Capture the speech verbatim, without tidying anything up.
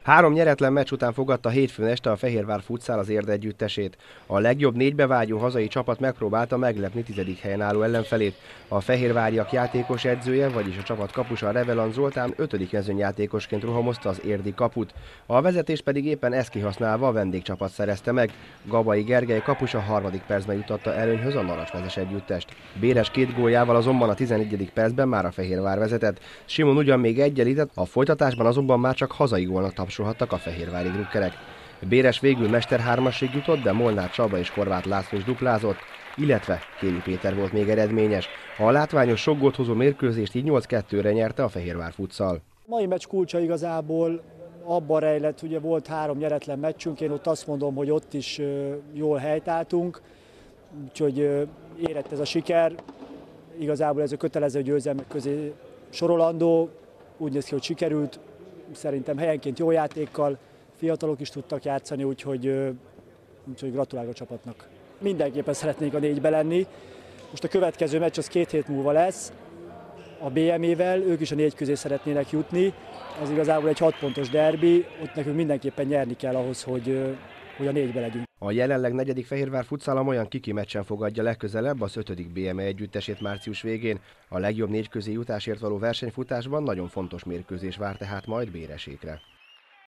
Három nyeretlen meccs után fogadta hétfőn este a Fehérvár Futsal az Érd együttesét. A legjobb négybe vágyó hazai csapat megpróbálta meglepni tizedik helyen álló ellenfelét. A fehérváriak játékos edzője, vagyis a csapat kapusa Revelan Zoltán ötödik mezőnyjátékosként rohamozta az érdi kaput. A vezetés pedig éppen ezt kihasználva a vendégcsapat szerezte meg. Gabai Gergely kapusa harmadik percben jutatta előnyhöz a Naracsvezes együttest. Béres két góljával azonban a tizennegyedik percben már a Fehérvár vezetett. Simon ugyan még egyenlített, a folytatásban azonban már csak hazai gólnak tapsolhattak a fehérvári drukkerek. Béres végül mesterhármasig jutott, de Molnár Csaba és Horváth László is duplázott, illetve Kéri Péter volt még eredményes. A látványos sok gólt hozó mérkőzést így nyolc kettőre nyerte a Fehérvár Futsal. A mai meccs kulcsa igazából abban rejlett, ugye volt három nyeretlen meccsünk, én ott azt mondom, hogy ott is jól helytáltunk, úgyhogy érett ez a siker. Igazából ez a kötelező győzelmek közé sorolandó, úgy néz ki, hogy sikerült, szerintem helyenként jó játékkal, fiatalok is tudtak játszani, úgyhogy, úgyhogy gratulálok a csapatnak. Mindenképpen szeretnék a négybe lenni. Most a következő meccs az két hét múlva lesz, a bé em é-vel, ők is a négy közé szeretnének jutni. Ez igazából egy hat pontos derbi, ott nekünk mindenképpen nyerni kell ahhoz, hogy, hogy a négybe legyünk. A jelenleg negyedik Fehérvár Futsalam olyan kiki meccsen fogadja legközelebb az ötödik bé em é együttesét március végén. A legjobb négy közé jutásért való versenyfutásban nagyon fontos mérkőzés vár tehát majd Béresékre.